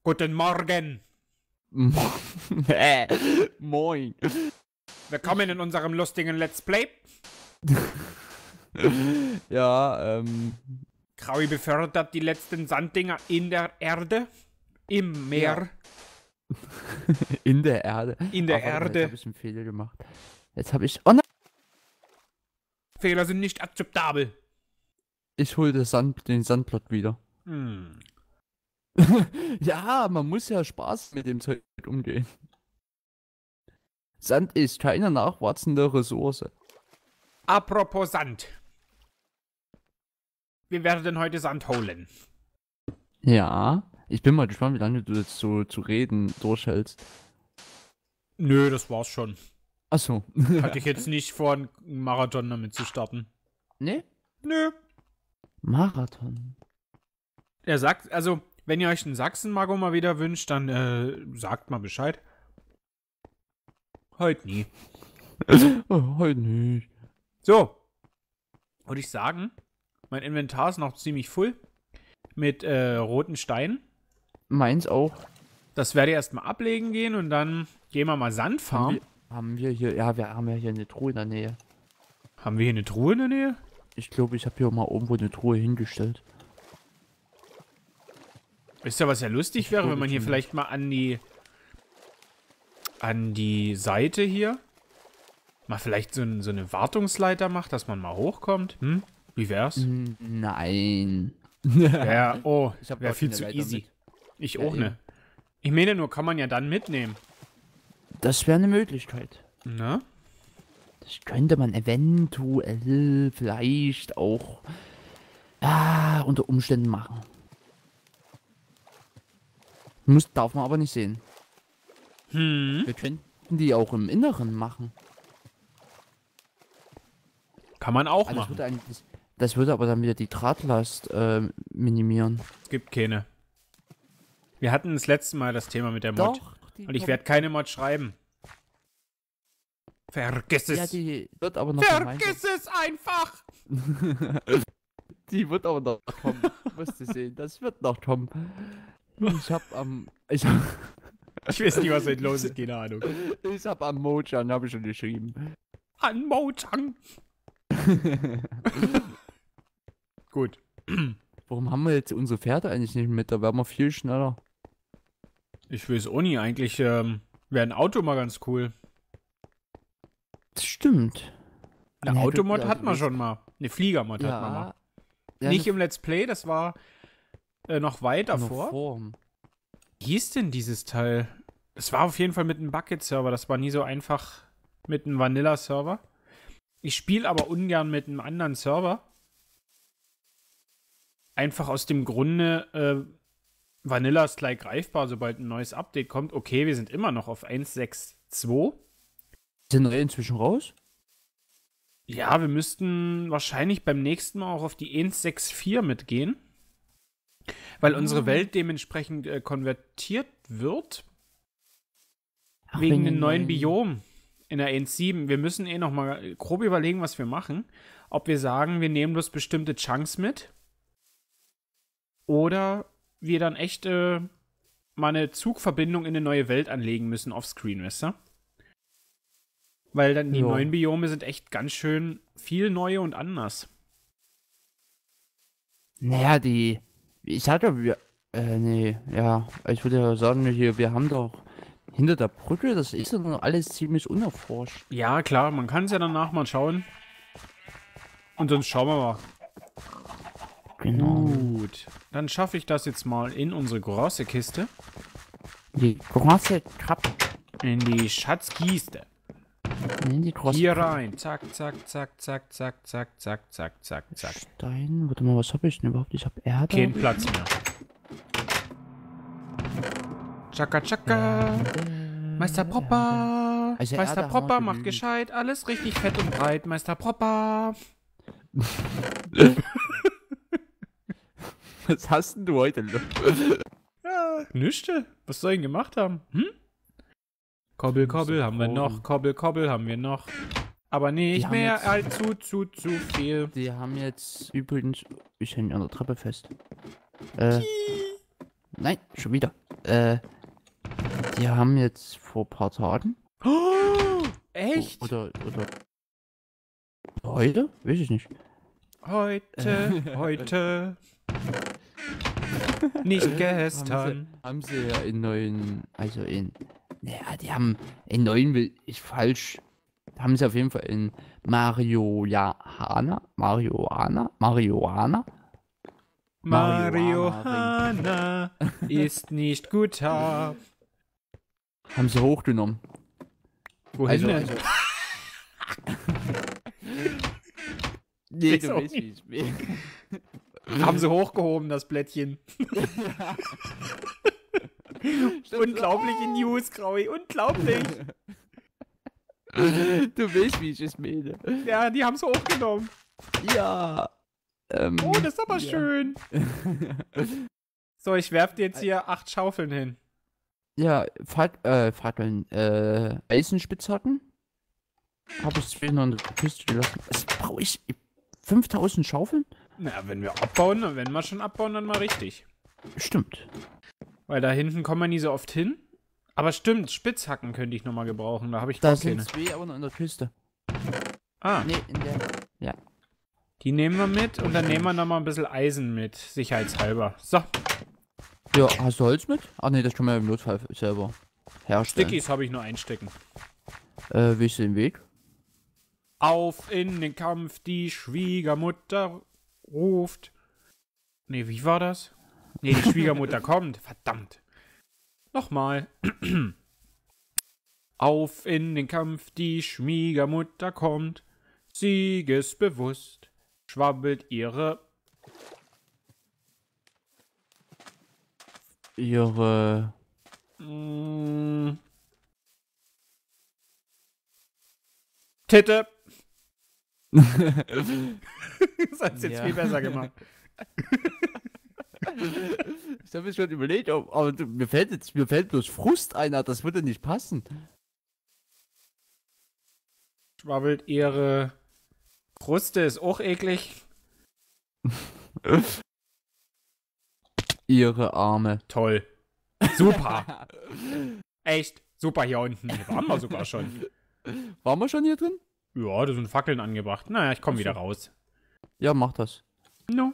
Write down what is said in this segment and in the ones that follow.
Guten Morgen. Moin. Willkommen in unserem lustigen Let's Play. Ja, Kraui befördert die letzten Sanddinger in der Erde. Im Meer. in der Erde. In der Aber warte mal, Erde. Jetzt habe ich einen Fehler gemacht. Jetzt habe ich... Oh nein! Fehler sind nicht akzeptabel. Ich hole den Sandplot wieder. Hm. Ja, man muss ja Spaß mit dem Zeug umgehen. Sand ist keine nachwachsende Ressource. Apropos Sand. Wir werden heute Sand holen. Ja, ich bin mal gespannt, wie lange du jetzt so zu reden durchhältst. Nö, das war's schon. Achso. Hatte ich jetzt nicht vor, einen Marathon damit zu starten. Ne? Nö. Marathon. Er sagt, also, wenn ihr euch einen Sachsen-Mago mal wieder wünscht, dann sagt mal Bescheid. Heute nie. Oh, heute nicht. So. Würde ich sagen, mein Inventar ist noch ziemlich voll. Mit roten Steinen. Meins auch. Das werde ich erstmal ablegen gehen und dann gehen wir mal Sand farmen. Haben wir hier, ja, wir haben ja hier eine Truhe in der Nähe. Haben wir hier eine Truhe in der Nähe? Ich glaube, ich habe hier mal irgendwo eine Truhe hingestellt. Wisst ihr, was ja lustig wäre, wenn man hier schon. vielleicht mal an die Seite hier mal vielleicht so eine Wartungsleiter macht, dass man mal hochkommt? Hm? Wie wär's? Nein. Ja, oh, Ich hab wäre gar viel keine zu Leiter easy. mit. Ich Ja, auch eben. ne. Ich meine nur, kann man ja dann mitnehmen. Das wäre eine Möglichkeit. Ne? Das könnte man eventuell vielleicht auch unter Umständen machen. Darf man aber nicht sehen. Hm. Wir könnten die auch im Inneren machen. Kann man auch Also machen. das würde aber dann wieder die Drahtlast minimieren. Es gibt keine. Wir hatten das letzte Mal das Thema mit der Mod. Und ich werde keine Mod schreiben. Vergiss es. Ja, die wird aber noch Vergiss es einfach. Die wird aber noch kommen. Musst du sehen, das wird noch kommen. Ich hab Ich weiß nicht, was heute los ist, keine Ahnung. Ich hab am Mojang, habe ich schon geschrieben. An Mojang. Gut. Warum haben wir jetzt unsere Pferde eigentlich nicht mit? Da wären wir viel schneller. Ich weiß auch nie, eigentlich wäre ein Auto mal ganz cool. Das stimmt. Eine Ja, Automod also hat man das- schon mal. Eine Fliegermod hat man mal. Ja, Nicht im Let's Play, das war noch weit eine davor. Form. Wie hieß denn dieses Teil? Das war auf jeden Fall mit einem Bucket-Server. Das war nie so einfach mit einem Vanilla-Server. Ich spiele aber ungern mit einem anderen Server. Einfach aus dem Grunde, Vanilla ist gleich greifbar, sobald ein neues Update kommt. Okay, wir sind immer noch auf 1.6.2. Sind wir inzwischen raus? Ja, wir müssten wahrscheinlich beim nächsten Mal auch auf die 1.6.4 mitgehen. Weil unsere Welt dementsprechend konvertiert wird. Ach, Wegen den neuen Biomen in der 1.7. Wir müssen noch mal grob überlegen, was wir machen. Ob wir sagen, wir nehmen bloß bestimmte Chunks mit. Oder wir dann echt mal eine Zugverbindung in eine neue Welt anlegen müssen offscreen, weißt du? Weil dann die Ja. neuen Biome sind echt ganz schön viel neu und anders. Naja, ich sag ja, ich würde ja sagen, wir haben doch hinter der Brücke, das ist ja noch alles ziemlich unerforscht. Ja, klar, man kann es ja danach mal schauen. Und sonst schauen wir mal. Genau. Gut, dann schaffe ich das jetzt mal in unsere große Kiste. Die große Kappe. In die Schatzkiste. Die große Hier rein. Zack, zack, zack, zack, zack, zack, zack, zack, zack, zack. Stein. Warte mal, was habe ich denn überhaupt? Ich habe Erde. Kein Platz mehr. Chaka, chaka. Meister Propper. Also Meister Erde haben wir Propper macht genügend. gescheit. Alles richtig fett und breit. Meister Propper. Was hast denn du heute? Ja, nüschte. Was soll ich denn gemacht haben? Hm? Kobbel, Kobbel haben wir noch. Kobbel, Kobbel haben wir noch. Aber nicht Die haben mehr jetzt- allzu zu viel. Die haben jetzt übrigens. Ich hänge an der Treppe fest. Nein, schon wieder. die haben jetzt vor ein paar Tagen. Oh, echt? Oder heute? Weiß ich nicht. Heute. Nicht gestern. Haben sie ja in neuen, naja, die haben in neuen, ist falsch, haben sie auf jeden Fall in Marihuana Marihuana ist nicht guter. haben sie hochgenommen. Wohin denn? Nee, Weiß du auch weißt, wie ich will. Haben sie hochgehoben, das Blättchen. Unglaubliche News, Graui, unglaublich. Du weißt, wie ich es meine. Ja, die haben es hochgenommen. Ja. Oh, das ist aber schön. So, ich werf dir jetzt hier 8 Schaufeln hin. Ja, Fackeln, Eisenspitzhacken. Habe ich 200 Kiste gelassen. Das brauche ich 5000 Schaufeln? Na, wenn wir abbauen, wenn wir schon abbauen, dann mal richtig. Stimmt. Weil da hinten kommen wir nie so oft hin. Aber stimmt, Spitzhacken könnte ich nochmal gebrauchen. Da habe ich Da auch sind keine. 2 aber noch in der Kiste. Ah, Nee, in der. Ja. die nehmen wir mit und dann nehmen wir nochmal ein bisschen Eisen mit, sicherheitshalber. So, Ja, hast du Holz mit? Ach nee, das kann man ja im Notfall selber herstellen. Stickies habe ich nur einstecken. Willst du den Weg? Auf in den Kampf, die Schwiegermutter ruft. Nee, wie war das? Nee, die Schwiegermutter kommt. Verdammt. Nochmal. Auf in den Kampf, die Schwiegermutter kommt. Siegesbewusst schwabbelt ihre Titte. Das hat's jetzt Ja. viel besser gemacht. Ich habe mir schon überlegt, aber mir fällt bloß Frust ein, das würde nicht passen. Schwabbelt ihre Kruste, ist auch eklig. Ihre Arme. Toll. Super. Echt. Super hier unten. Hier waren wir sogar schon. Waren wir schon hier drin? Ja, da sind Fackeln angebracht. Naja, ich komme Ach so. wieder raus. Ja, mach das. No.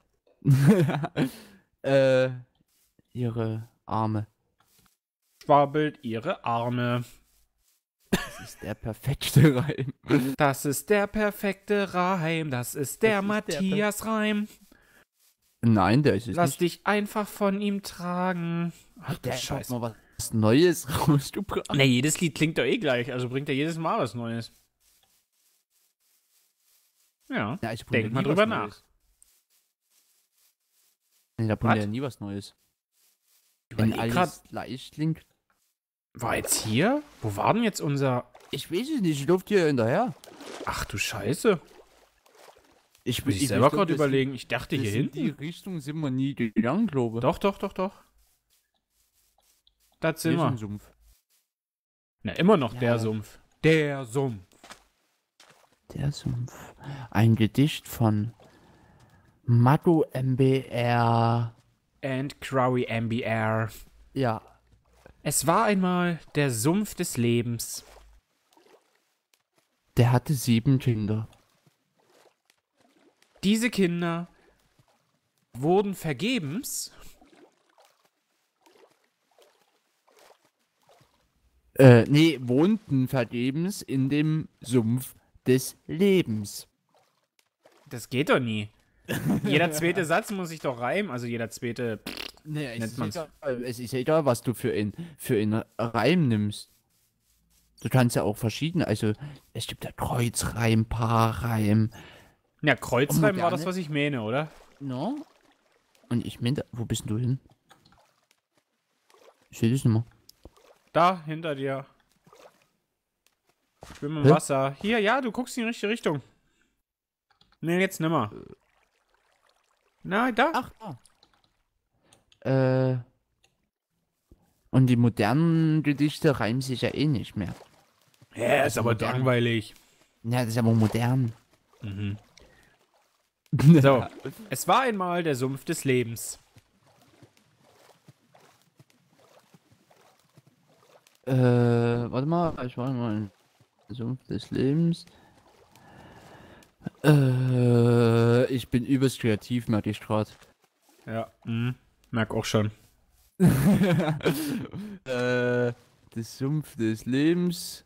Ihre Arme. Schwabbelt ihre Arme. Das ist der perfekte Reim. Das ist der perfekte Reim. Das ist der Das ist der Matthias-Reim. Nein, der ist es Lass nicht. dich einfach von ihm tragen. Ach du Der kommt Scheiße. mal was Neues raus, du Bra. Ne, jedes Lied klingt doch eh gleich. Also bringt er jedes Mal was Neues. Ja. Ja, ich bringe Denk nie mal was drüber Neues. nach. Nee, da bringt Was? er nie was Neues. Ich Wenn überleg alles gleich klingt. War jetzt hier? Wo war denn jetzt unser... Ich weiß es nicht, ich laufe dir hinterher. Ach du Scheiße. Ich Muss ich selber gerade überlegen. Ich dachte hier In die hinten. Richtung sind wir nie gegangen, glaube ich. Doch. Das sind Hier ist ein wir. Sumpf. Na, immer noch Ja. der Sumpf. Der Sumpf. Der Sumpf. Ein Gedicht von Matu MBR. And Crowy MBR. Ja. Es war einmal der Sumpf des Lebens. Der hatte 7 Kinder. Diese Kinder wurden vergebens Wohnten vergebens in dem Sumpf des Lebens. Das geht doch nie. Jeder zweite Satz muss sich doch reimen. Also jeder zweite. Nee, Nennt man's. es ist ja egal, was du für in Reim nimmst. Du kannst ja auch verschiedene, also es gibt ja Kreuzreim, Paarreim, Ja, Kreuzreim war das, moderne- was ich meine, oder? no? Und ich meinte, wo bist denn du hin? Ich sehe dich nicht mehr. Da, hinter dir. Ich bin im Hä? Wasser. Hier, ja, du guckst in die richtige Richtung. Nee, jetzt nimmer. Na, da. Ach, da. Und die modernen Gedichte reimen sich ja eh nicht mehr. Ja, ist aber modern. langweilig. Ja, das ist aber modern. Mhm. So, es war einmal der Sumpf des Lebens. Warte mal, ich war mal in der Sumpf des Lebens. Ich bin übelst kreativ, merke ich gerade. Ja, merk auch schon. Das Sumpf des Lebens.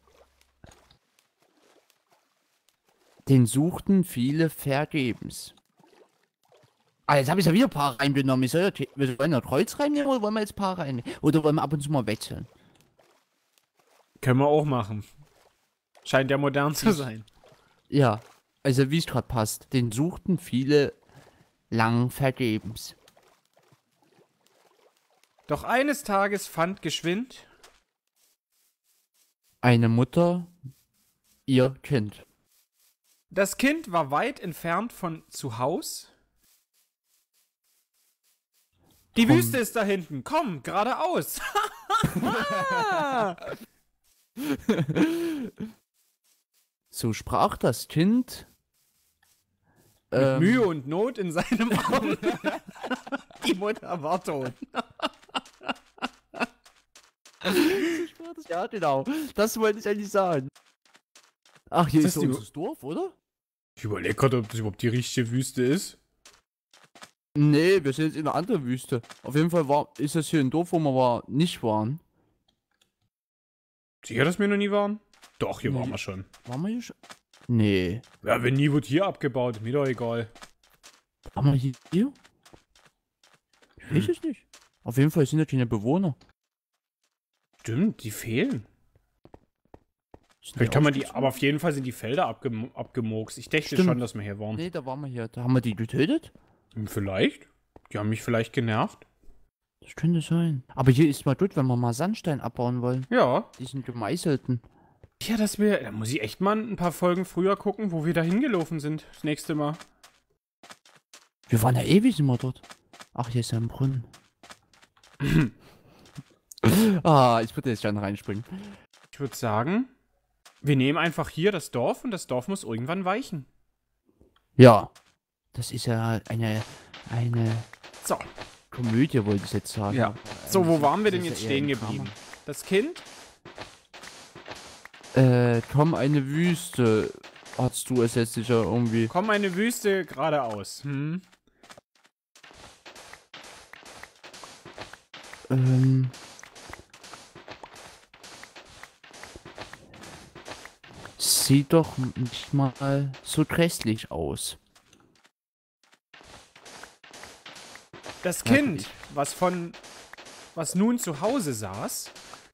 Den suchten viele vergebens. Ah, jetzt habe ich ja wieder Paar reingenommen. Wir wollen ja Kreuz reinnehmen oder wollen wir jetzt Paar reinnehmen? Oder wollen wir ab und zu mal wechseln? Können wir auch machen. Scheint ja modern zu sein. Ja, also wie es gerade passt. Den suchten viele lang vergebens. Doch eines Tages fand geschwind Eine Mutter, ihr Kind. das Kind war weit entfernt von zu Haus. Die Komm. Wüste ist da hinten. Komm, geradeaus. So sprach das Kind. Mit Mühe und Not in seinem Arm. Die Mutter war tot. Ja, genau. Das wollte ich eigentlich sagen. Ach, hier Ist ist das so die- unser Dorf, oder? Ich überlege gerade, ob das überhaupt die richtige Wüste ist. Nee, wir sind jetzt in einer anderen Wüste. Auf jeden Fall ist das hier ein Dorf, wo wir nicht waren. Sicher, dass wir noch nie waren? Doch, hier Nee. waren wir schon. Waren wir hier schon? Nee. Ja, wenn nie, wird hier abgebaut. Mir doch egal. Waren wir hier? Ich weiß es nicht. Auf jeden Fall sind das keine Bewohner. Stimmt, die fehlen. Sind Vielleicht kann man die, ausgezogen? aber auf jeden Fall sind die Felder abgemurkst. Ich dachte Stimmt. schon, dass wir hier waren. Nee, da waren wir hier. Da haben wir die getötet? Vielleicht? Die haben mich vielleicht genervt. Das könnte sein. Aber hier ist mal gut, wenn wir mal Sandstein abbauen wollen. Ja. Diesen gemeißelten. Ja, da muss ich echt mal ein paar Folgen früher gucken, wo wir da hingelaufen sind. Das nächste Mal. Wir waren ja ewig immer dort. Ach, hier ist ja ein Brunnen. Ich würde jetzt gerne reinspringen. Ich würde sagen, wir nehmen einfach hier das Dorf und das Dorf muss irgendwann weichen. Ja. Das ist ja eine So. Komödie, wollte ich jetzt sagen. Ja. So, wo waren wir denn Das jetzt ist ja eher stehen ein geblieben? Drama. Das Kind? Komm, eine Wüste. Hast du es jetzt sicher irgendwie. Komm eine Wüste geradeaus. Sieht doch nicht mal so grässlich aus. Das Ja, Kind, was nun zu Hause saß,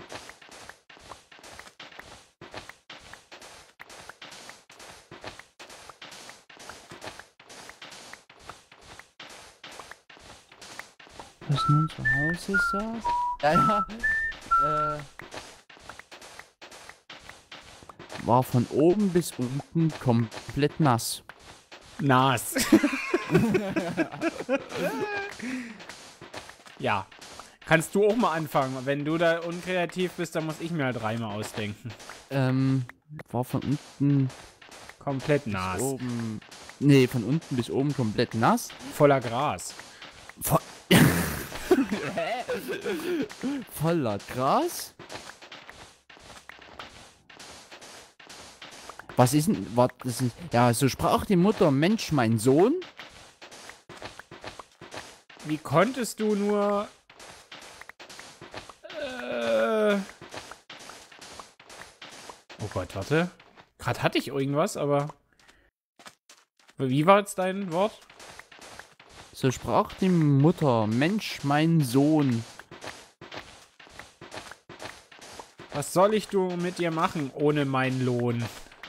Was nun zu Hause saß? Ja, war von oben bis unten komplett nass. Nas. Ja. Kannst du auch mal anfangen. Wenn du da unkreativ bist, dann muss ich mir halt Reime ausdenken. War von unten Komplett bis Nas. oben. Nee, von unten bis oben komplett nass. Voller Gras. Voller Gras. Was ist denn. Warte, das ist. Ja, so sprach die Mutter: Mensch, mein Sohn. Wie konntest du nur... Oh Gott, warte. Gerade hatte ich irgendwas, aber... Wie war jetzt dein Wort? So sprach die Mutter: Mensch, mein Sohn. Was soll ich du mit dir machen ohne meinen Lohn?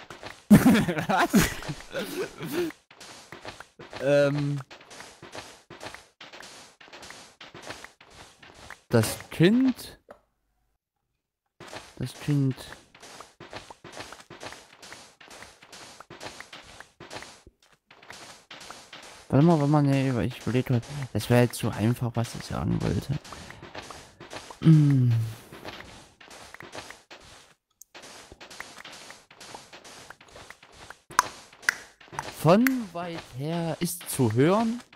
Das Kind. Das Kind. Warte mal, nee, weil ich überlege gerade, das wäre jetzt zu einfach, was ich sagen wollte. Von weit her ist zu hören,